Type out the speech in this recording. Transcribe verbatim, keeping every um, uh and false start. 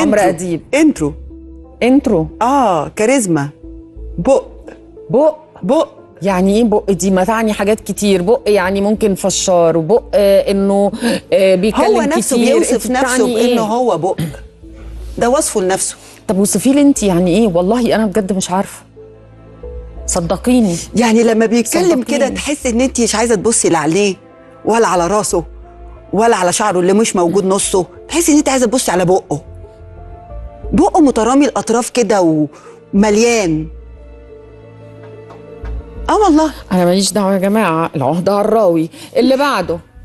عمرو اديب. انترو انترو. اه كاريزما. بق بق بق يعني ايه بق؟ دي ما تعني حاجات كتير. بق يعني ممكن فشار، وبق آه انه آه بيتكلم هو نفسه كتير. بيوصف انت نفسه بتعني بانه إيه؟ هو بق، ده وصفه لنفسه. طب وصفي لي انت يعني ايه؟ والله انا بجد مش عارفه، صدقيني. يعني لما بيتكلم كده صدقيني. تحس ان انت مش عايزه تبصي لا عليه ولا على راسه ولا على شعره اللي مش موجود نصه، تحسي ان انت عايزه تبصي على بقه. بقه مترامي الاطراف كده ومليان. اه والله. انا ماليش دعوه يا جماعه، العهده على الراوي. اللي بعده